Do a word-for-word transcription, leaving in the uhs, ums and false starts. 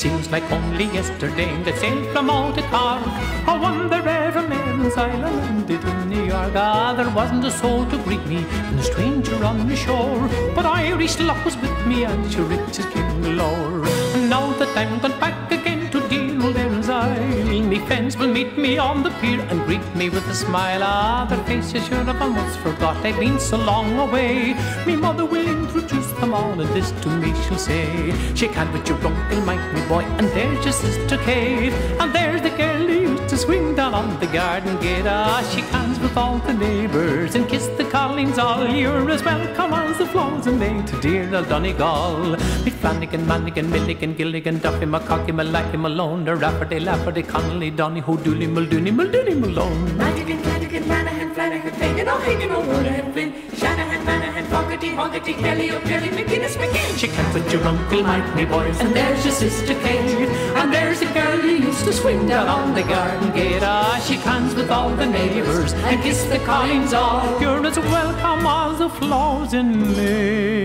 seems like only yesterday they sailed from out a car. I wonder ever Mary's Island landed in New York. Ah, there wasn't a soul to greet me, and a stranger on the shore. But Irish luck was with me, and sure riches came galore. And now that I'm gone back again to dear old Mary's Isle, me friends will meet me on the pier and greet me with a smile. Ah, their faces sure I've almost forgot, I've been so long away. Me mother will introduce them all, and this to me she'll say: shake hand with your uncle Mike, me boy, and there's your sister Kate, and there's the girl who used to swing down on the garden gate. Ah, shake hands with all the neighbours and kiss the Collins all. You're as welcome as the flows and they to dear old Donegal. Me Flanagan, Mannigan, Milligan, Gilligan, Duffy, McCocky, Malacky, Malone, the Rafferty, Lafferty, Connolly, Donehoe, Dooley, Muldooney, Muldooney, Malone. Madigan, Flanagan, Manahan, Flanagan, Fagan, O'Hagan, O'Rourke, Flynn, Shanahan, Manahan, Fogarty, Hogarty, Kelly, O'Kelly, McGuinness, McGinn. Shake hands with your uncle Mike, me boys, And there's your sister Kate, and there's the girl who used to swing down on the garden gate. Ah, shake hands with all the neighbours and kiss the Collins all. You're as welcome as the flowers in May.